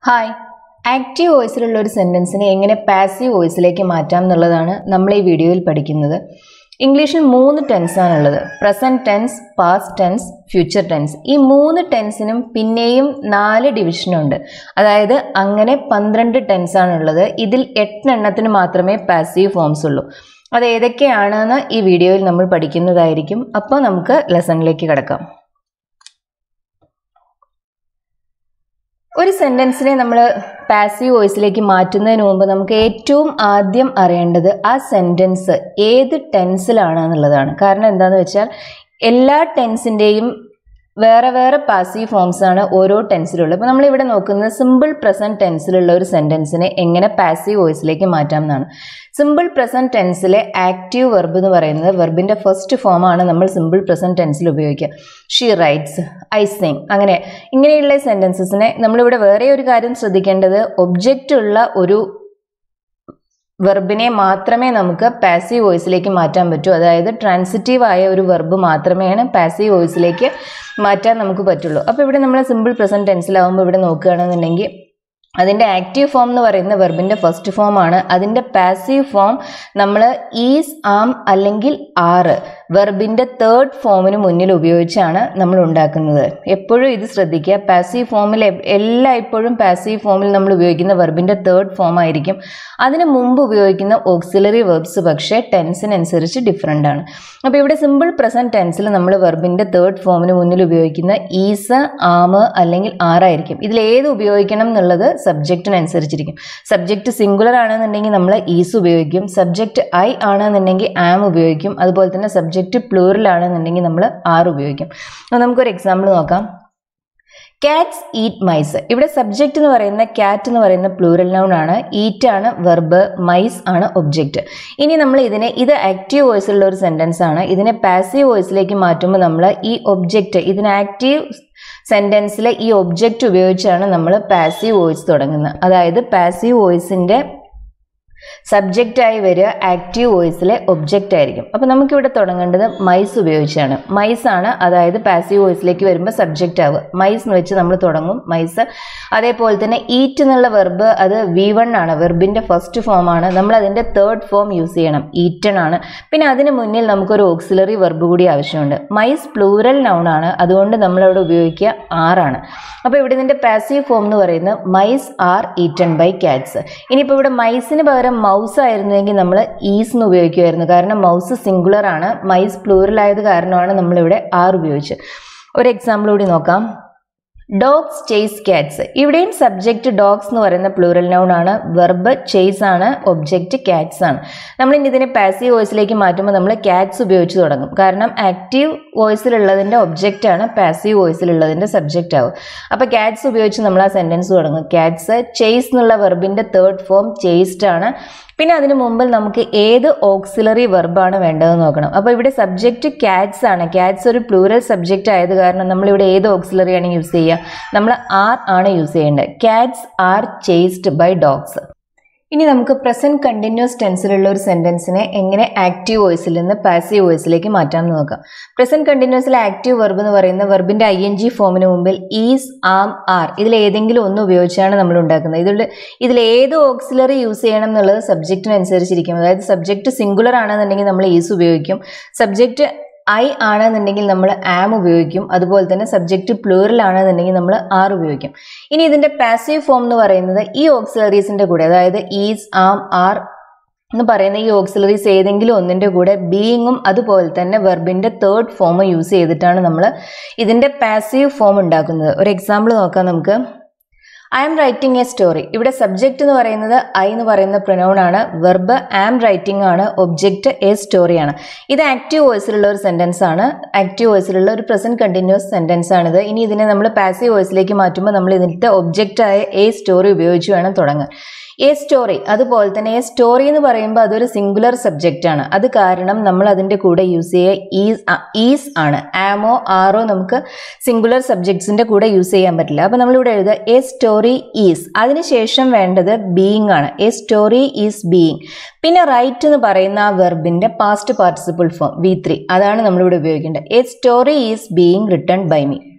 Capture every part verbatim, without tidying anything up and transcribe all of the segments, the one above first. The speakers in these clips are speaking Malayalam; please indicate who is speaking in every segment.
Speaker 1: ഹായ് ആക്റ്റീവ് വോയിസിലുള്ള ഒരു സെന്റൻസിനെ എങ്ങനെ പാസീവ് വോയിസിലേക്ക് മാറ്റാം എന്നുള്ളതാണ് നമ്മൾ ഈ വീഡിയോയിൽ പഠിക്കുന്നത്. ഇംഗ്ലീഷിൽ മൂന്ന് ടെൻസ് ആണുള്ളത്. Present tense, past tense, future tense. ഈ മൂന്ന് ടെൻസിനും പിന്നെയും നാല് ഡിവിഷനുണ്ട്. അതായത് അങ്ങനെ പന്ത്രണ്ട് ടെൻസ് ആണുള്ളത്. ഇതിൽ എട്ടെണ്ണത്തിന് മാത്രമേ പാസീവ് ഫോംസ് ഉള്ളൂ. അത് ഏതൊക്കെയാണെന്ന് ഈ വീഡിയോയിൽ നമ്മൾ പഠിക്കുന്നതായിരിക്കും. അപ്പോൾ നമുക്ക് ലെസണിലേക്ക് കിടക്കാം. ഒരു സെന്റൻസിനെ നമ്മൾ പാസീവ് വോയിസിലേക്ക് മാറ്റുന്നതിന് മുമ്പ് നമുക്ക് ഏറ്റവും ആദ്യം അറിയേണ്ടത് ആ സെന്റൻസ് ഏത് ടെൻസിലാണ് എന്നുള്ളതാണ്. കാരണം എന്താണെന്ന് വെച്ചാൽ എല്ലാ ടെൻസിൻ്റെയും വേറെ വേറെ പാസീവ് ഫോംസ് ആണ് ഓരോ ടെൻസിലുള്ളത്. അപ്പോൾ നമ്മളിവിടെ നോക്കുന്നത് സിമ്പിൾ പ്രസന്റ് ടെൻസിലുള്ള ഒരു സെന്റൻസിനെ എങ്ങനെ പാസീവ് വോയിസിലേക്ക് മാറ്റാം എന്നാണ്. സിമ്പിൾ പ്രസന്റ് ടെൻസിലെ ആക്റ്റീവ് വെർബ് എന്ന് പറയുന്നത് വെർബിൻ്റെ ഫസ്റ്റ് ഫോമാണ് നമ്മൾ സിമ്പിൾ പ്രസന്റ് ടെൻസിൽ ഉപയോഗിക്കുക. ഷീ റൈറ്റ്സ്, ഐ സിങ്, അങ്ങനെ ഇങ്ങനെയുള്ള സെൻറ്റൻസസിനെ നമ്മളിവിടെ വേറെ ഒരു കാര്യം ശ്രദ്ധിക്കേണ്ടത്, ഒബ്ജക്റ്റ് ഉള്ള ഒരു വെർബിനെ മാത്രമേ നമുക്ക് പാസീവ് വോയിസിലേക്ക് മാറ്റാൻ പറ്റൂ. അതായത് ട്രാൻസിറ്റീവ് ആയ ഒരു വെർബ് മാത്രമേയാണ് പാസീവ് വോയിസിലേക്ക് മാറ്റാൻ നമുക്ക് പറ്റുള്ളൂ. അപ്പോൾ ഇവിടെ നമ്മൾ സിമ്പിൾ പ്രസന്റ് ടെൻസിലാവുമ്പോൾ ഇവിടെ നോക്കുകയാണെന്നുണ്ടെങ്കിൽ അതിൻ്റെ ആക്റ്റീവ് ഫോം എന്ന് പറയുന്ന വെർബിൻ്റെ ഫസ്റ്റ് ഫോം ആണ്. അതിൻ്റെ പാസീവ് ഫോം നമ്മൾ ഈസ്, ആം അല്ലെങ്കിൽ ആറ് വെർബിൻ്റെ തേർഡ് ഫോമിന് മുന്നിൽ ഉപയോഗിച്ചാണ് നമ്മൾ ഉണ്ടാക്കുന്നത്. എപ്പോഴും ഇത് ശ്രദ്ധിക്കുക. പാസീവ് ഫോമിൽ എല്ലാ ഇപ്പോഴും പാസീവ് ഫോമിൽ നമ്മൾ ഉപയോഗിക്കുന്ന വെർബിൻ്റെ തേർഡ് ഫോം ആയിരിക്കും. അതിന് മുമ്പ് ഉപയോഗിക്കുന്ന ഓക്സിലറി വെർബ്സ് പക്ഷേ ടെൻസിനനുസരിച്ച് ഡിഫറെൻ്റ് ആണ്. അപ്പോൾ ഇവിടെ സിമ്പിൾ പ്രസന്റ് ടെൻസിൽ നമ്മൾ വെർബിൻ്റെ തേർഡ് ഫോമിന് മുന്നിൽ ഉപയോഗിക്കുന്ന ഈസ്, ആം അല്ലെങ്കിൽ ആറായിരിക്കും. ഇതിൽ ഏത് ഉപയോഗിക്കണം എന്നുള്ളത് സബ്ജക്റ്റിനനുസരിച്ചിരിക്കും. സബ്ജക്റ്റ് സിംഗുലർ ആണെന്നുണ്ടെങ്കിൽ നമ്മൾ ഈസ് ഉപയോഗിക്കും. സബ്ജക്റ്റ് ഐ ആണെന്നുണ്ടെങ്കിൽ ആം ഉപയോഗിക്കും. അതുപോലെ തന്നെ സബ്ജക്റ്റ് പ്ലൂറൽ ആണെന്നുണ്ടെങ്കിൽ നമ്മൾ ആർ ഉപയോഗിക്കും. അപ്പോൾ നമുക്കൊരു എക്സാമ്പിൾ നോക്കാം. Cats eat mice. ഇവിടെ സബ്ജക്റ്റ് എന്ന് പറയുന്ന കാറ്റ് എന്ന് പറയുന്ന പ്ലൂറൽ നൗൺ ആണ്. ഈറ്റ് ആണ് വെർബ്, മൈസ് ആണ് ഒബ്ജക്റ്റ്. ഇനി നമ്മൾ ഇതിനെ ഇത് ആക്റ്റീവ് വോയിസിലുള്ള ഒരു സെന്റൻസ് ആണ്. ഇതിനെ പാസീവ് വോയിസിലേക്ക് മാറ്റുമ്പോൾ നമ്മൾ ഈ ഒബ്ജക്റ്റ് ഇതിന് ആക്റ്റീവ് സെന്റൻസിലെ ഈ ഒബ്ജക്റ്റ് ഉപയോഗിച്ചാണ് നമ്മൾ പാസീവ് വോയിസ് തുടങ്ങുന്നത്. അതായത് പാസീവ് വോയിസിൻ്റെ സബ്ജക്റ്റായി വരിക ആക്റ്റീവ് വോയിസിലെ ഒബ്ജക്റ്റ് ആയിരിക്കും. അപ്പോൾ നമുക്കിവിടെ തുടങ്ങേണ്ടത് മൈസ് ഉപയോഗിച്ചാണ്. മൈസ് ആണ്, അതായത് പാസീവ് വോയിസിലേക്ക് വരുമ്പോൾ സബ്ജക്റ്റ് ആവുക. മൈസ് എന്ന് വെച്ച് നമ്മൾ തുടങ്ങും, മൈസ്. അതേപോലെ തന്നെ ഈറ്റ് എന്നുള്ള വെർബ് അത് വി വൺ ആണ്, വെർബിൻ്റെ ഫസ്റ്റ് ഫോം ആണ്. നമ്മൾ അതിൻ്റെ തേർഡ് ഫോം യൂസ് ചെയ്യണം, ഈറ്റൺ ആണ്. പിന്നെ അതിന് മുന്നിൽ നമുക്കൊരു ഓക്സിലറി വെർബ് കൂടി ആവശ്യമുണ്ട്. മൈസ് പ്ലൂറൽ നൗൺ ആണ്, അതുകൊണ്ട് നമ്മളവിടെ ഉപയോഗിക്കുക ആറാണ്. അപ്പോൾ ഇവിടെ ഇതിൻ്റെ പാസീവ് ഫോം എന്ന് പറയുന്നത് mice are eaten by cats. ഇനിയിപ്പോൾ ഇവിടെ മൈസിന് പകരം മൗസ് ആയിരുന്നുവെങ്കിൽ നമ്മൾ ഈസ് എന്ന് ഉപയോഗിക്കുമായിരുന്നു. കാരണം മൗസ് സിംഗുലർ ആണ്, മൈസ് പ്ലൂറൽ ആയത് കാരണമാണ് നമ്മളിവിടെ ആർ ഉപയോഗിച്ച്. ഒരു എക്സാമ്പിൾ കൂടി നോക്കാം. Dogs chase cats. ഇവിടെയും സബ്ജക്റ്റ് ഡോഗ്സ് എന്ന് പറയുന്ന പ്ലൂറൽ നൗൺ ആണ്, വെർബ് ചേസ് ആണ്, ഒബ്ജക്റ്റ് കാറ്റ്സ് ആണ്. നമ്മൾ ഇനി ഇതിനെ പാസീവ് വോയിസിലേക്ക് മാറ്റുമ്പോൾ നമ്മൾ കാറ്റ്സ് ഉപയോഗിച്ച് തുടങ്ങും. കാരണം ആക്റ്റീവ് വോയിസിലുള്ളതിൻ്റെ ഒബ്ജക്റ്റ് ആണ്, പാസീവ് വോയിസിലുള്ളതിൻ്റെ സബ്ജക്റ്റ് ആവും. അപ്പോൾ കാറ്റ്സ് ഉപയോഗിച്ച് നമ്മൾ ആ സെൻറ്റൻസ് തുടങ്ങും. കാറ്റ്സ്. ചേസ് എന്നുള്ള വെർബിൻ്റെ തേർഡ് ഫോം ചേസ്ഡ് ആണ്. പിന്നെ അതിന് മുമ്പിൽ നമുക്ക് ഏത് ഓക്സിലറി വെർബാണ് വേണ്ടതെന്ന് നോക്കണം. അപ്പോൾ ഇവിടെ സബ്ജക്റ്റ് കാറ്റ്സ് ആണ്. കാറ്റ്സ് ഒരു പ്ലൂറൽ സബ്ജക്റ്റ് ആയത് കാരണം നമ്മളിവിടെ ഏത് ഓക്സിലറി ആണ് യൂസ് ചെയ്യുക? നമ്മൾ ആർ ആണ് യൂസ് ചെയ്യേണ്ടത്. Cats are chased by dogs. ഇനി നമുക്ക് പ്രസന്റ് കണ്ടിന്യൂസ് ടെൻസിലുള്ള ഒരു സെന്റൻസിനെ എങ്ങനെ ആക്റ്റീവ് വോയിസിൽ നിന്ന് പാസീവ് വോയിസിലേക്ക് മാറ്റാമെന്ന് നോക്കാം. പ്രസന്റ് കണ്ടിന്യൂസിലെ ആക്റ്റീവ് വെർബ് എന്ന് പറയുന്ന വെർബിന്റെ ഐ എൻ ജി ഫോമിന് മുമ്പിൽ ഈസ്, ആം, ആർ ഇതിൽ ഏതെങ്കിലും ഒന്ന് ഉപയോഗിച്ചാണ് നമ്മൾ ഉണ്ടാക്കുന്നത്. ഇതിൽ ഇതിൽ ഏത് ഓക്സിലറി യൂസ് ചെയ്യണം എന്നുള്ളത് സബ്ജക്റ്റിനനുസരിച്ചിരിക്കും. അതായത് സബ്ജക്റ്റ് സിംഗുലർ ആണെന്നുണ്ടെങ്കിൽ നമ്മൾ ഈസ് ഉപയോഗിക്കും. സബ്ജക്റ്റ് ഐ ആണെന്നുണ്ടെങ്കിൽ നമ്മൾ ആം ഉപയോഗിക്കും. അതുപോലെ തന്നെ സബ്ജക്റ്റ് പ്ലൂറൽ ആണെന്നുണ്ടെങ്കിൽ നമ്മൾ ആർ ഉപയോഗിക്കും. ഇനി ഇതിൻ്റെ പാസീവ് ഫോം എന്ന് പറയുന്നത് ഈ ഓക്സിലറീസിൻ്റെ കൂടെ, അതായത് ഈസ്, ആം, ആർ എന്ന് പറയുന്ന ഈ ഓക്സിലറീസ് ഏതെങ്കിലും ഒന്നിൻ്റെ കൂടെ ബീയിങ്ങും അതുപോലെ തന്നെ വെർബിൻ്റെ തേർഡ് ഫോം യൂസ് ചെയ്തിട്ടാണ് നമ്മൾ ഇതിൻ്റെ പാസീവ് ഫോം ഉണ്ടാക്കുന്നത്. ഒരു എക്സാമ്പിൾ നോക്കാം നമുക്ക്. I am writing a story. ഇവിടെ സബ്ജക്റ്റ് എന്ന് പറയുന്നത് ഐ എന്ന് പറയുന്ന പ്രൊനൗൺ ആണ്, വെർബ് ആം റൈറ്റിംഗ് ആണ്, ഒബ്ജക്റ്റ് എ സ്റ്റോറി ആണ്. ഇത് ആക്റ്റീവ് വോയിസിലുള്ള ഒരു സെൻറ്റൻസ് ആണ്. ആക്റ്റീവ് വോയിസിലുള്ള ഒരു പ്രസന്റ് കണ്ടിന്യൂസ് സെൻറ്റൻസ് ആണിത്. ഇനി ഇതിനെ നമ്മൾ പാസീവ് വോയിസിലേക്ക് മാറ്റുമ്പോൾ നമ്മൾ ഇതിൻ്റെ ഒബ്ജക്റ്റായ എ സ്റ്റോറി ഉപയോഗിച്ച് വേണം തുടങ്ങാൻ. A story. അതുപോലെ തന്നെ എ സ്റ്റോറി എന്ന് പറയുമ്പോൾ അതൊരു സിംഗുലർ സബ്ജക്റ്റ് ആണ്. അത് കാരണം നമ്മൾ അതിൻ്റെ കൂടെ യൂസ് ചെയ്യുക ഈസ് ഈസ് ആണ്. ആമോ ആറോ നമുക്ക് സിംഗുലർ സബ്ജക്ട്സിൻ്റെ കൂടെ യൂസ് ചെയ്യാൻ പറ്റില്ല. അപ്പോൾ നമ്മളിവിടെ എഴുതുക എ സ്റ്റോറി ഈസ്. അതിനുശേഷം വേണ്ടത് ബീയിങ് ആണ്. A story is being. പിന്നെ റൈറ്റ് എന്ന് പറയുന്ന ആ വെർബിൻ്റെ past participle form V three, അതാണ് നമ്മളിവിടെ ഉപയോഗിക്കേണ്ടത്. A story is being written by me.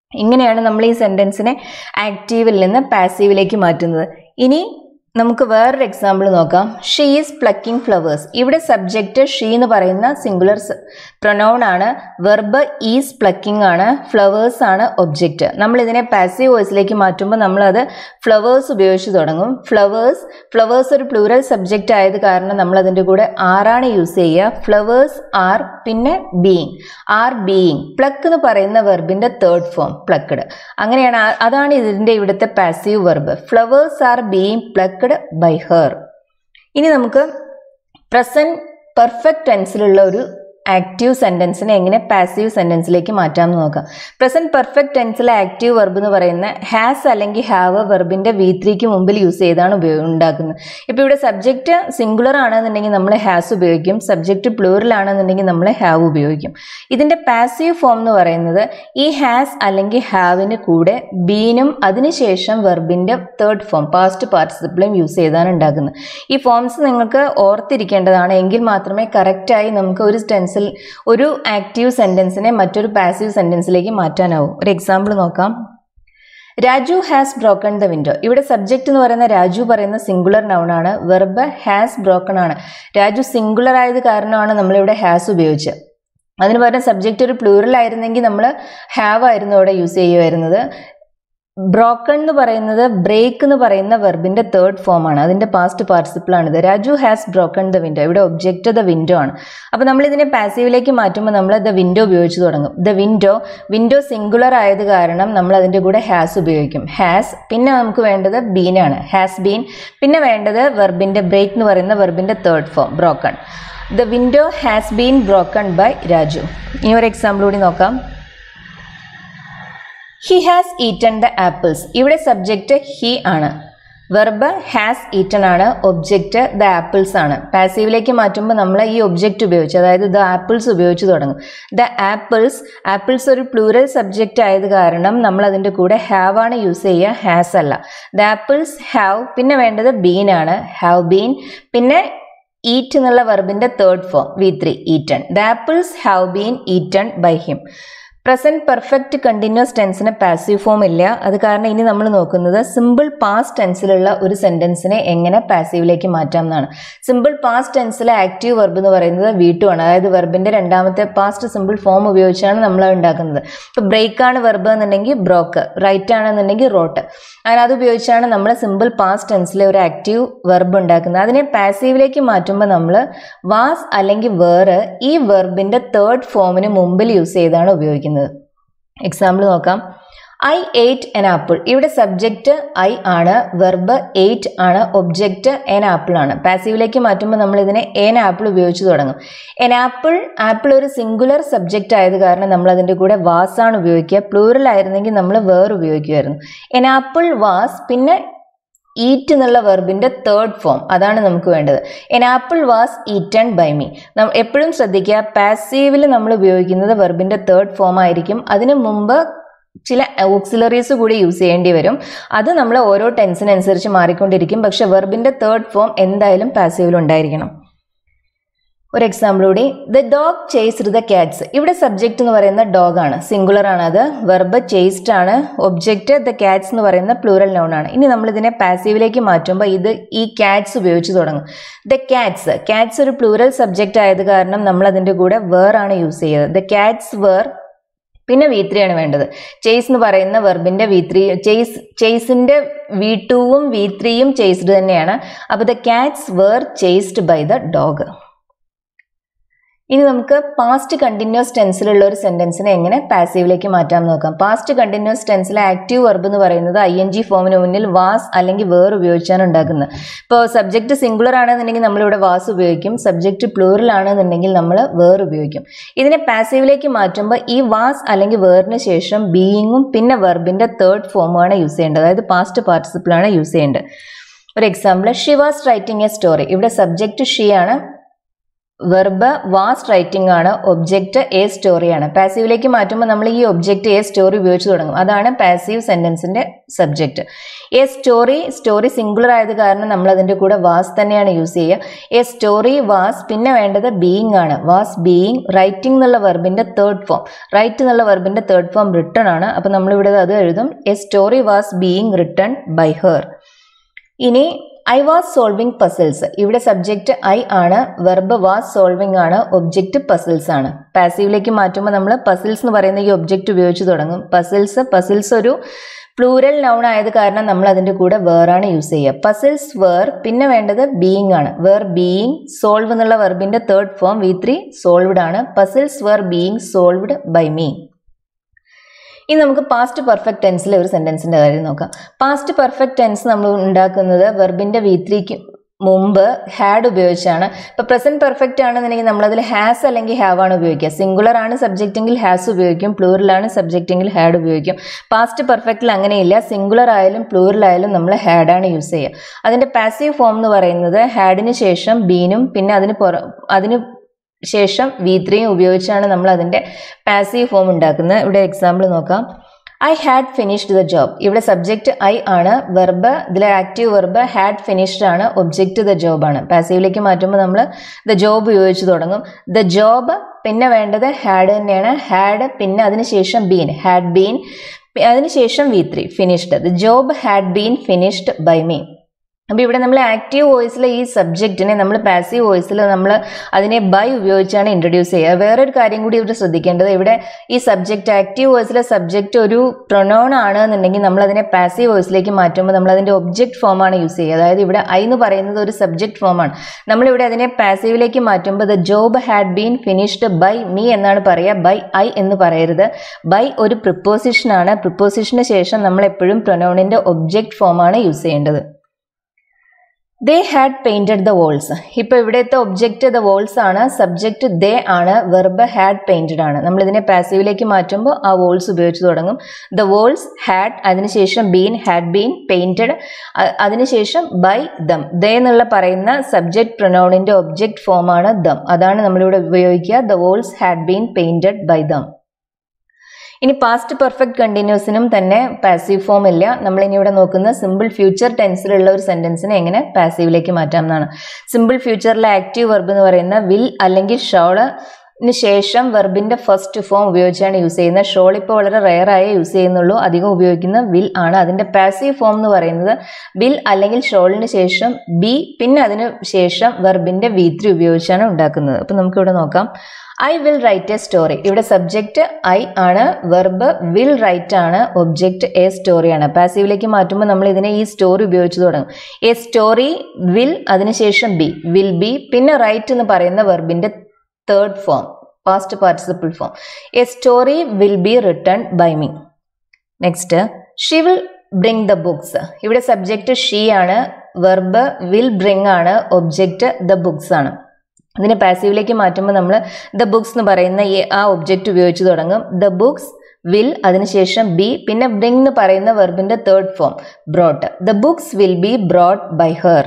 Speaker 1: ഇങ്ങനെയാണ് നമ്മൾ ഈ സെന്റൻസിനെ ആക്റ്റീവിൽ നിന്ന് പാസീവിലേക്ക് മാറ്റുന്നത്. ഇനി നമുക്ക് വേറൊരു എക്സാമ്പിൾ നോക്കാം. She is plucking flowers. ഇവിടെ സബ്ജക്റ്റ് ഷീ എന്ന് പറയുന്ന സിംഗുലർ പ്രൊനൗൺ ആണ്, വെർബ് ഈസ് പ്ലക്കിംഗ് ആണ്, ഫ്ലവേഴ്സ് ആണ് ഒബ്ജക്റ്റ്. നമ്മൾ ഇതിനെ പാസീവ് വോയിസിലേക്ക് മാറ്റുമ്പോൾ നമ്മൾ അത് ഫ്ലവേഴ്സ് ഉപയോഗിച്ച് തുടങ്ങും. ഫ്ലവേഴ്സ് ഫ്ലവേഴ്സ് ഒരു പ്ലൂറൽ സബ്ജക്റ്റ് ആയത് കാരണം നമ്മൾ അതിൻ്റെ കൂടെ ആറാണ് യൂസ് ചെയ്യുക. ഫ്ലവേഴ്സ് ആർ, പിന്നെ ബീയിങ്, ആർ ബീയിങ്. പ്ലക്ക് എന്ന് പറയുന്ന വെർബിന്റെ തേർഡ് ഫോം പ്ലക്ക്ഡ്. അങ്ങനെയാണ്, അതാണ് ഇതിന്റെ ഇവിടുത്തെ passive verb. Flowers are being plucked by her. ഇനി നമുക്ക് പ്രസന്റ് പെർഫെക്റ്റ് ടെൻസിലുള്ള ഒരു ആക്റ്റീവ് സെന്റൻസിനെ എങ്ങനെ പാസീവ് സെന്റൻസിലേക്ക് മാറ്റാമെന്ന് നോക്കാം. പ്രസന്റ് പെർഫെക്റ്റ് ടെൻസിലെ ആക്റ്റീവ് വെർബ് എന്ന് പറയുന്ന ഹാസ് അല്ലെങ്കിൽ ഹാവ് വെർബിന്റെ വി ത്രീക്ക് മുമ്പിൽ യൂസ് ചെയ്താണ് ഉപയോഗം ഉണ്ടാക്കുന്നത്. ഇപ്പോൾ ഇവിടെ സബ്ജക്റ്റ് സിംഗുലർ ആണെന്നുണ്ടെങ്കിൽ നമ്മൾ ഹാസ് ഉപയോഗിക്കും, സബ്ജക്റ്റ് പ്ലൂറൽ ആണെന്നുണ്ടെങ്കിൽ നമ്മൾ ഹാവ് ഉപയോഗിക്കും. ഇതിന്റെ പാസീവ് ഫോം എന്ന് പറയുന്നത് ഈ ഹാസ് അല്ലെങ്കിൽ ഹാവിന് കൂടെ ബീനും അതിനുശേഷം വെർബിന്റെ തേർഡ് ഫോം പാസ്റ്റ് പാർട്ടിസിപ്പിളും യൂസ് ചെയ്താണ് ഉണ്ടാക്കുന്നത്. ഈ ഫോംസ് നിങ്ങൾക്ക് ഓർത്തിരിക്കേണ്ടതാണ്, എങ്കിൽ മാത്രമേ കറക്റ്റായി നമുക്ക് ഒരു ടെൻസിൽ ഒരു ആക്റ്റീവ് സെന്റൻസിനെ മറ്റൊരു പാസീവ് സെന്റൻസിലേക്ക് മാറ്റാനാവും. ഒരു എക്സാമ്പിൾ നോക്കാം. Raju has broken the window. ഇവിടെ സബ്ജക്റ്റ് എന്ന് പറയുന്ന രാജു പറയുന്ന സിംഗുലർ നൗൺ ആണ്, വെർബ് ഹാസ് ബ്രോക്കൺ ആണ്. രാജു സിംഗുലർ ആയത് കാരണമാണ് നമ്മളിവിടെ ഹാസ് ഉപയോഗിച്ചത്. അതിന് പകരം സബ്ജക്റ്റ് ഒരു പ്ലൂറൽ ആയിരുന്നെങ്കിൽ നമ്മൾ ഹാവ് ആയിരുന്നു അവിടെ യൂസ് ചെയ്യുമായിരുന്നത്. ബ്രോക്കൺ എന്ന് പറയുന്നത് ബ്രേക്ക് എന്ന് പറയുന്ന വെർബിന്റെ തേർഡ് ഫോം ആണ്, അതിന്റെ പാസ്റ്റ് പാർട്ടിസിപ്പിൾ ആണിത്. Raju has broken the window. ഇവിടെ ഒബ്ജക്റ്റ് ദ വിൻഡോ ആണ്. അപ്പോൾ നമ്മൾ ഇതിനെ പാസീവിലേക്ക് മാറ്റുമ്പോൾ നമ്മൾ ദ വിൻഡോ ഉപയോഗിച്ച് തുടങ്ങും. ദ വിൻഡോ വിൻഡോ സിംഗുലർ ആയത് കാരണം നമ്മൾ അതിന്റെ കൂടെ ഹാസ് ഉപയോഗിക്കും, ഹാസ്. പിന്നെ നമുക്ക് വേണ്ടത് ബീനാണ്, ഹാസ് ബീൻ. പിന്നെ വേണ്ടത് വെർബിന്റെ ബ്രേക്ക് എന്ന് പറയുന്ന വെർബിന്റെ third form broken. The window has been broken by Raju. ഇനി ഒരു എക്സാമ്പിൾ കൂടി നോക്കാം. He has eaten the apples. ഇവിടെ സബ്ജക്റ്റ് ഹി ആണ്, വെർബ് ഹാസ് ഈറ്റൺ ആണ്, ഒബ്ജക്റ്റ് ദ ആപ്പിൾസ് ആണ്. പാസീവിലേക്ക് മാറ്റുമ്പോൾ നമ്മൾ ഈ ഒബ്ജക്റ്റ് ഉപയോഗിച്ച്, അതായത് ദ ആപ്പിൾസ് ഉപയോഗിച്ച് തുടങ്ങും. ദ ആപ്പിൾസ് ആപ്പിൾസ് ഒരു പ്ലൂറൽ സബ്ജക്റ്റ് ആയത് കാരണം നമ്മൾ അതിൻ്റെ കൂടെ ഹാവ് ആണ് യൂസ് ചെയ്യുക, ഹാസ് അല്ല. The apples have. പിന്നെ വേണ്ടത് ബീൻ ആണ്, ഹാവ് ബീൻ. പിന്നെ ഈറ്റ് എന്നുള്ള വെർബിന്റെ third form V three, eaten. The apples have been eaten by him. Present perfect continuous ടെൻസിന് പാസീവ് ഫോം ഇല്ല. അത് കാരണം ഇനി നമ്മൾ നോക്കുന്നത് സിമ്പിൾ പാസ്റ്റ് ടെൻസിലുള്ള ഒരു സെന്റൻസിനെ എങ്ങനെ പാസീവിലേക്ക് മാറ്റാം എന്നാണ്. സിമ്പിൾ പാസ്റ്റ് ടെൻസിലെ ആക്റ്റീവ് വെർബ് എന്ന് പറയുന്നത് വി ടു ആണ്, അതായത് വെർബിന്റെ രണ്ടാമത്തെ പാസ്റ്റ് സിമ്പിൾ ഫോം ഉപയോഗിച്ചാണ് നമ്മൾ ഉണ്ടാക്കുന്നത്. ഇപ്പോൾ ബ്രേക്ക് ആണ് വെർബ് എന്നുണ്ടെങ്കിൽ ബ്രോക്ക്, റൈറ്റ് ആണെന്നുണ്ടെങ്കിൽ റോട്ട്. അങ്ങനെ അത് ഉപയോഗിച്ചാണ് നമ്മൾ സിമ്പിൾ പാസ്റ്റ് ടെൻസിലെ ഒരു ആക്റ്റീവ് വെർബ് ഉണ്ടാക്കുന്നത്. അതിനെ പാസീവിലേക്ക് മാറ്റുമ്പോൾ നമ്മൾ വാസ് അല്ലെങ്കിൽ വേർ ഈ വെർബിന്റെ തേർഡ് ഫോമിന് മുമ്പിൽ യൂസ് ചെയ്താണ് ഉപയോഗിക്കുന്നത്. എക്സാമ്പിൾ നോക്കാം. I ate an apple. ഇവിടെ സബ്ജക്റ്റ് ഐ ആണ്, വെർബ് എയ്റ്റ് ആണ്, ഒബ്ജക്റ്റ് എൻ ആപ്പിൾ ആണ്. പാസീവിലേക്ക് മാറ്റുമ്പോൾ നമ്മൾ ഇതിനെ എൻ ആപ്പിൾ ഉപയോഗിച്ച് തുടങ്ങും. എൻ ആപ്പിൾ ആപ്പിൾ ഒരു സിംഗുലർ സബ്ജക്റ്റ് ആയത് കാരണം നമ്മൾ അതിൻ്റെ കൂടെ വാസ് ആണ് ഉപയോഗിക്കുക. പ്ലൂറൽ ആയിരുന്നെങ്കിൽ നമ്മൾ വേർ ഉപയോഗിക്കുമായിരുന്നു. An apple was. പിന്നെ ഈറ്റ് എന്നുള്ള വെർബിന്റെ തേർഡ് ഫോം, അതാണ് നമുക്ക് വേണ്ടത്. An apple was eaten by me. എപ്പോഴും ശ്രദ്ധിക്കുക, പാസീവിൽ നമ്മൾ ഉപയോഗിക്കുന്നത് വെർബിന്റെ തേർഡ് ഫോം ആയിരിക്കും. അതിനു മുമ്പ് ചില ഓക്സിലറീസ് കൂടി യൂസ് ചെയ്യേണ്ടി വരും. അത് നമ്മൾ ഓരോ ടെൻസിനനുസരിച്ച് മാറിക്കൊണ്ടിരിക്കും. പക്ഷെ വെർബിന്റെ തേർഡ് ഫോം എന്തായാലും പാസീവിൽ ഉണ്ടായിരിക്കണം. ഒരു എക്സാമ്പിൾ കൂടി. The dog chased the cats. ഇവിടെ സബ്ജക്റ്റ് എന്ന് പറയുന്ന ഡോഗ് ആണ്, സിംഗുലർ ആണ് അത്. വെർബ് ചേസ്ഡ് ആണ്, ഒബ്ജക്റ്റ് ദ ക്യാറ്റ്സ് എന്ന് പറയുന്ന പ്ലൂറൽ നൗൺ ആണ്. ഇനി നമ്മൾ ഇതിനെ പാസീവിലേക്ക് മാറ്റുമ്പോൾ ഇത് ഈ ക്യാറ്റ്സ് ഉപയോഗിച്ച് തുടങ്ങും. ദ ക്യാറ്റ്സ് ക്യാറ്റ്സ് ഒരു പ്ലൂറൽ സബ്ജക്റ്റ് ആയത് കാരണം നമ്മൾ അതിൻ്റെ കൂടെ വേർ ആണ് യൂസ് ചെയ്യുന്നത്. The cats were. പിന്നെ വി ത്രീ ആണ് വേണ്ടത്. ചേസ് എന്ന് പറയുന്ന വെർബിന്റെ വി ത്രീ, ചേസ് ചേസിന്റെ വി ടൂവും വി ത്രീയും ചേസ്ഡ് തന്നെയാണ്. അപ്പോൾ the cats were chased by the dog. ഇനി നമുക്ക് പാസ്റ്റ് കണ്ടിന്യൂസ് ടെൻസിലുള്ള ഒരു സെന്റൻസിനെ എങ്ങനെ പാസീവിലേക്ക് മാറ്റാം നോക്കാം. പാസ്റ്റ് കണ്ടിന്യൂസ് ടെൻസിലെ ആക്റ്റീവ് വെർബ് എന്ന് പറയുന്നത് ഐ എൻ ജി ഫോമിന് മുന്നിൽ വാസ് അല്ലെങ്കിൽ വേർ ഉപയോഗിച്ചാണ് ഉണ്ടാക്കുന്നത്. ഇപ്പോൾ സബ്ജക്റ്റ് സിംഗുലർ ആണെന്നുണ്ടെങ്കിൽ നമ്മളിവിടെ വാസ് ഉപയോഗിക്കും, സബ്ജക്റ്റ് പ്ലൂറൽ ആണെന്നുണ്ടെങ്കിൽ നമ്മൾ വേർ ഉപയോഗിക്കും. ഇതിനെ പാസീവിലേക്ക് മാറ്റുമ്പോൾ ഈ വാസ് അല്ലെങ്കിൽ വേറിന് ശേഷം ബീയിങ്ങും പിന്നെ വെർബിന്റെ തേർഡ് ഫോമുമാണ് യൂസ് ചെയ്യേണ്ടത്, അതായത് പാസ്റ്റ് പാർട്ടിസിപ്പിളാണ് യൂസ് ചെയ്യേണ്ടത്. ഒരു example, she was writing a story. ഇവിടെ സബ്ജക്റ്റ് ഷി ആണ്, വെർബ് വാസ് റൈറ്റിംഗ് ആണ്, ഒബ്ജക്റ്റ് എ സ്റ്റോറിയാണ്. പാസീവിലേക്ക് മാറ്റുമ്പോൾ നമ്മൾ ഈ ഒബ്ജക്റ്റ് എ സ്റ്റോറി ഉപയോഗിച്ച് തുടങ്ങും. അതാണ് പാസീവ് സെന്റൻസിന്റെ subject. A story, story singular ആയത് കാരണം നമ്മൾ അതിന്റെ കൂടെ വാസ് തന്നെയാണ് യൂസ് ചെയ്യുക. എ സ്റ്റോറി വാസ്, പിന്നെ വേണ്ടത് ബീയിങ് ആണ്. വാസ് ബീയിങ്, റൈറ്റിംഗ് എന്നുള്ള വെർബിന്റെ തേർഡ് ഫോം, റൈറ്റ് എന്നുള്ള വെർബിന്റെ തേർഡ് ഫോം റിട്ടൺ ആണ്. അപ്പൊ നമ്മളിവിടെ അത് എഴുതും, a story was being written by her. ഇനി ഐ വാസ് സോൾവിങ് പസിൽസ്, ഇവിടെ സബ്ജക്റ്റ് ഐ ആണ്, വെർബ് വാസ് സോൾവിങ് ആണ്, ഒബ്ജക്റ്റ് പസിൽസ് ആണ്. പാസീവിലേക്ക് മാറ്റുമ്പോൾ നമ്മൾ പസിൽസ് എന്ന് പറയുന്ന ഈ ഒബ്ജക്റ്റ് ഉപയോഗിച്ച് തുടങ്ങും. പസിൽസ്, പസിൽസ് ഒരു പ്ലൂരൽ നൗൺ ആയത് കാരണം നമ്മൾ അതിന്റെ കൂടെ വേറാണ് യൂസ് ചെയ്യുക. പസിൽസ് വേർ, പിന്നെ വേണ്ടത് ബീയിങ് ആണ്. വേർ ബീയിങ്, സോൾവ് എന്നുള്ള വെർബിന്റെ third form V three solved ആണ്. Puzzles were being solved by me. ഇനി നമുക്ക് പാസ്റ്റ് പെർഫെക്റ്റ് ടെൻസിലെ ഒരു സെന്റൻസിന്റെ കാര്യം നോക്കാം. പാസ്റ്റ് പെർഫെക്റ്റ് ടെൻസ് നമ്മൾ ഉണ്ടാക്കുന്നത് വെർബിന്റെ വി ത്രീക്ക് മുമ്പ് ഹാഡ് ഉപയോഗിച്ചാണ്. ഇപ്പൊ പ്രസന്റ് പെർഫെക്റ്റ് ആണെന്നുണ്ടെങ്കിൽ നമ്മളതിൽ ഹാസ് അല്ലെങ്കിൽ ഹാവ് ആണ് ഉപയോഗിക്കുക. സിംഗുലർ ആണ് സബ്ജക്റ്റ് എങ്കിൽ ഹാസ് ഉപയോഗിക്കും, പ്ലൂറൽ ആണ് സബ്ജക്റ്റ് എങ്കിൽ ഹാഡ് ഉപയോഗിക്കും. പാസ്റ്റ് പെർഫെക്റ്റിൽ അങ്ങനെയില്ല, സിംഗുലർ ആയാലും പ്ലൂറൽ ആയാലും നമ്മൾ ഹാഡ് ആണ് യൂസ് ചെയ്യുക. അതിന്റെ പാസീവ് ഫോം എന്ന് പറയുന്നത് ഹാഡിന് ശേഷം ബീനും പിന്നെ അതിന് പുറ അതിന് ശേഷം വി ത്രീയും ഉപയോഗിച്ചാണ് നമ്മൾ അതിന്റെ പാസീവ് ഫോം ഉണ്ടാക്കുന്നത്. ഇവിടെ എക്സാമ്പിൾ നോക്കാം. I had finished the job, ഇവിടെ സബ്ജക്റ്റ് ഐ ആണ്, വെർബ് ഇതിലെ ആക്റ്റീവ് വെർബ് ഹാഡ് ഫിനിഷ്ഡ് ആണ്, ഒബ്ജക്റ്റ് ദ ജോബ് ആണ്. പാസീവിലേക്ക് മാറ്റുമ്പോൾ നമ്മൾ ദ ജോബ് ഉപയോഗിച്ച് തുടങ്ങും. ദ ജോബ്, പിന്നെ വേണ്ടത് ഹാഡ് തന്നെയാണ്, ഹാഡ് പിന്നെ അതിനുശേഷം ബീൻ, ഹാഡ് ബീൻ, അതിനുശേഷം V three finished. The job had been finished by me. അപ്പോൾ ഇവിടെ നമ്മൾ ആക്റ്റീവ് വോയിസിലെ ഈ സബ്ജക്റ്റിനെ നമ്മൾ പാസീവ് വോയിസിൽ നമ്മൾ അതിനെ ബൈ ഉപയോഗിച്ചാണ് ഇൻട്രൊഡ്യൂസ് ചെയ്യുക. വേറൊരു കാര്യം കൂടി ഇവിടെ ശ്രദ്ധിക്കേണ്ടത്, ഇവിടെ ഈ സബ്ജക്റ്റ് ആക്റ്റീവ് വോയിസിലെ സബ്ജക്റ്റ് ഒരു പ്രൊനൗൺ ആണ് എന്നുണ്ടെങ്കിൽ നമ്മൾ അതിനെ പാസീവ് വോയിസിലേക്ക് മാറ്റുമ്പോൾ നമ്മൾ അതിന്റെ ഒബ്ജക്റ്റ് ഫോമാണ് യൂസ് ചെയ്യുക. അതായത് ഇവിടെ ഐ എന്ന് പറയുന്നത് ഒരു സബ്ജക്റ്റ് ഫോമാണ്. നമ്മളിവിടെ അതിനെ പാസീവിലേക്ക് മാറ്റുമ്പോൾ the job had been finished by me എന്നാണ് പറയുക, ബൈ ഐ എന്ന് പറയരുത്. ബൈ ഒരു പ്രിപ്പോസിഷൻ ആണ്, പ്രിപ്പോസിഷന് ശേഷം നമ്മൾ എപ്പോഴും പ്രൊനൗണിന്റെ ഒബ്ജക്റ്റ് ഫോമാണ് യൂസ് ചെയ്യേണ്ടത്. They had painted the walls, ഇപ്പൊ ഇവിടുത്തെ ഒബ്ജക്റ്റ് ദ വോൾസ് ആണ്, സബ്ജക്റ്റ് ദേ ആണ്, വെർബ് ഹാഡ് പെയിന്റഡ് ആണ്. നമ്മൾ ഇതിനെ പാസീവിലേക്ക് മാറ്റുമ്പോൾ ആ വോൾസ് ഉപയോഗിച്ച് തുടങ്ങും. ദ വോൾസ് ഹാഡ്, അതിനുശേഷം ബീൻ, ഹാഡ് ബീൻ പെയിന്റഡ്, അതിനുശേഷം ബൈ ദം. ദേ എന്നുള്ള പറയുന്ന സബ്ജക്റ്റ് പ്രൊനൗണിന്റെ ഒബ്ജക്റ്റ് ഫോമാണ് ദം, അതാണ് നമ്മളിവിടെ ഉപയോഗിക്കുക. The walls had been painted by them. ഇനി പാസ്റ്റ് പെർഫെക്റ്റ് കണ്ടിന്യൂസിനും തന്നെ പാസീവ് ഫോം ഇല്ല. നമ്മൾ ഇനി ഇവിടെ നോക്കുന്ന സിമ്പിൾ ഫ്യൂച്ചർ ടെൻസിലുള്ള ഒരു സെന്റൻസിനെ എങ്ങനെ പാസീവിലേക്ക് മാറ്റാം എന്നാണ്. സിമ്പിൾ ഫ്യൂച്ചറിലെ ആക്റ്റീവ് വെർബ് എന്ന് പറയുന്ന വിൽ അല്ലെങ്കിൽ ഷോള് ശേഷം വെർബിന്റെ ഫസ്റ്റ് ഫോം ഉപയോഗിച്ചാണ് യൂസ് ചെയ്യുന്നത്. ഷോൾ ഇപ്പോൾ വളരെ റെയർ ആയേ യൂസ് ചെയ്യുന്നുള്ളൂ, അധികം ഉപയോഗിക്കുന്ന വിൽ ആണ്. അതിന്റെ പാസീവ് ഫോം എന്ന് പറയുന്നത് വിൽ അല്ലെങ്കിൽ ഷോളിന് ശേഷം ബി പിന്നെ അതിന് ശേഷം വെർബിന്റെ വി ത്രീ ഉപയോഗിച്ചാണ് ഉണ്ടാക്കുന്നത്. അപ്പൊ നമുക്കിവിടെ നോക്കാം. I will write a story, ഇവിടെ സബ്ജക്റ്റ് ഐ ആണ്, വെർബ് വിൽ റൈറ്റ് ആണ്, ഒബ്ജക്റ്റ് എ സ്റ്റോറിയാണ്. പാസീവിലേക്ക് മാറ്റുമ്പോൾ നമ്മൾ ഇതിനെ ഈ സ്റ്റോറി ഉപയോഗിച്ച് തുടങ്ങും. എ സ്റ്റോറി വിൽ, അതിനുശേഷം ബി, വിൽ ബി പിന്നെ റൈറ്റ് എന്ന് പറയുന്ന വെർബിന്റെ third form, past participle form. A story will be written by me. Next, she will bring the books, ഇവിടെ സബ്ജക്റ്റ് ഷീ ആണ്, വെർബ് വിൽ ബ്രിങ് ആണ്, ഒബ്ജക്റ്റ് ദ ബുക്സ് ആണ്. അതിനെ പാസീവിലേക്ക് മാറ്റുമ്പോൾ നമ്മൾ ദ ബുക്സ് എന്ന് പറയുന്ന ആ ഒബ്ജക്റ്റ് ഉപയോഗിച്ച് തുടങ്ങും. ദ ബുക്സ് വിൽ, അതിനുശേഷം ബി പിന്നെ ബ്രിങ് എന്ന് പറയുന്ന വെർബിന്റെ third form brought. The books will be brought by her.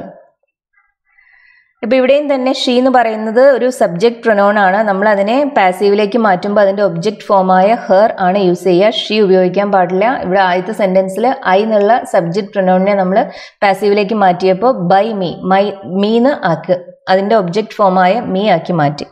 Speaker 1: ഇപ്പൊ ഇവിടെയും തന്നെ ഷീ എന്ന് പറയുന്നത് ഒരു സബ്ജക്ട് പ്രൊനൗൺ ആണ്. നമ്മൾ അതിനെ പാസീവിലേക്ക് മാറ്റുമ്പോൾ അതിന്റെ ഒബ്ജക്ട് ഫോമായ ഹെർ ആണ് യൂസ് ചെയ്യുക. ഷീ ഉപയോഗിക്കാൻ പാടില്ല. ഇവിടെ ആദ്യത്തെ സെന്റൻസിൽ ഐ എന്നുള്ള സബ്ജക്ട് പ്രൊനൗണിനെ നമ്മൾ പാസീവിലേക്ക് മാറ്റിയപ്പോൾ ബൈ മീ, മൈ മീന്ന് ആക്ക്, അതിന്റെ ഒബ്ജക്ട് ഫോമായ മീ ആക്കി മാറ്റി.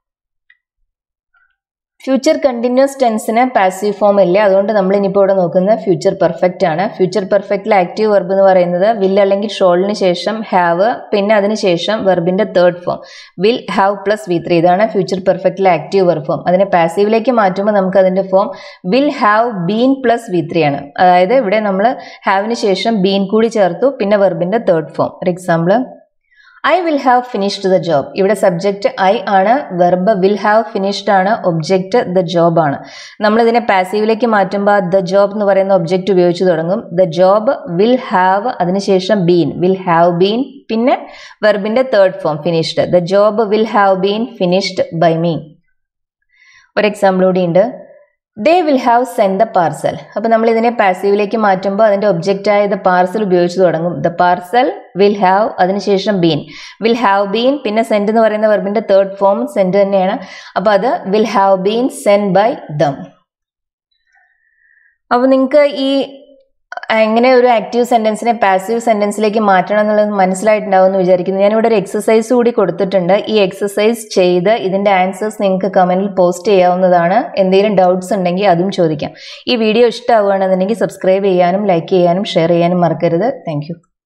Speaker 1: ഫ്യൂച്ചർ കണ്ടിന്യൂസ് ടെൻസിന് പാസീവ് ഫോം ഇല്ല, അതുകൊണ്ട് നമ്മൾ ഇനിയിപ്പോൾ ഇവിടെ നോക്കുന്നത് ഫ്യൂച്ചർ പെർഫെക്റ്റ് ആണ്. ഫ്യൂച്ചർ പെർഫെക്റ്റിൽ ആക്റ്റീവ് വെർബ് എന്ന് പറയുന്നത് വിൽ അല്ലെങ്കിൽ ഷോളിന് ശേഷം ഹാവ് പിന്നെ അതിനുശേഷം വെർബിന്റെ third form will have plus V three, ഇതാണ് ഫ്യൂച്ചർ പെർഫെക്റ്റിലെ ആക്റ്റീവ് വെർബ് ഫോം. അതിനെ പാസീവിലേക്ക് മാറ്റുമ്പോൾ നമുക്ക് അതിന്റെ form will have been plus V three ആണ്. അതായത് ഇവിടെ നമ്മൾ ഹാവിന് ശേഷം ബീൻ കൂടി ചേർത്തു പിന്നെ വെർബിന്റെ third form. For example, I will have finished the job, ഇവിടെ സബ്ജക്റ്റ് ഐ ആണ്, വെർബ് വിൽ ഹാവ് ഫിനിഷ്ഡ് ആണ്, ഒബ്ജക്റ്റ് ദ ജോബ് ആണ്. നമ്മൾ ഇതിനെ പാസീവിലേക്ക് മാറ്റുമ്പോൾ ദ ജോബ് എന്ന് പറയുന്ന ഒബ്ജക്റ്റ് ഉപയോഗിച്ച് തുടങ്ങും. ദ ജോബ് വിൽ ഹാവ്, അതിനുശേഷം ബീൻ, വിൽ ഹാവ് ബീൻ പിന്നെ വെർബിന്റെ third form finished. The job will have been finished by me. ഒരു എക്സാമ്പിൾ കൂടി ഉണ്ട്. They will have send the parcel. അപ്പോൾ നമ്മൾ ഇതിനെ പാസീവിലേക്ക് മാറ്റുമ്പോൾ അതിൻ്റെ ഒബ്ജക്റ്റായ ദ പാർസൽ ഉപയോഗിച്ച് തുടങ്ങും. ദ പാർസൽ വിൽ ഹാവ്, അതിനുശേഷം ബീൻ, വിൽ ഹാവ് ബീൻ, പിന്നെ സെൻഡ് എന്ന് പറയുന്ന വെർബിൻ്റെ തേർഡ് ഫോം സെൻഡ് തന്നെയാണ്. അപ്പോൾ അത് will have been send by them. അപ്പോൾ നിങ്ങൾക്ക് ഈ എങ്ങനെ ഒരു ആക്റ്റീവ് സെൻറ്റൻസിനെ പാസീവ് സെൻറ്റൻസിലേക്ക് മാറ്റണം എന്നുള്ളത് മനസ്സിലായിട്ടുണ്ടാവും എന്ന് വിചാരിക്കുന്നു. ഞാനിവിടെ ഒരു എക്സസൈസ് കൂടി കൊടുത്തിട്ടുണ്ട്. ഈ എക്സസൈസ് ചെയ്ത് ഇതിൻ്റെ ആൻസേഴ്സ് നിങ്ങൾക്ക് കമൻറ്റിൽ പോസ്റ്റ് ചെയ്യാവുന്നതാണ്. എന്തെങ്കിലും ഡൗട്ട്സ് ഉണ്ടെങ്കിൽ അതും ചോദിക്കാം. ഈ വീഡിയോ ഇഷ്ടമാവുകയാണെന്നുണ്ടെങ്കിൽ സബ്സ്ക്രൈബ് ചെയ്യാനും ലൈക്ക് ചെയ്യാനും ഷെയർ ചെയ്യാനും മറക്കരുത്. താങ്ക്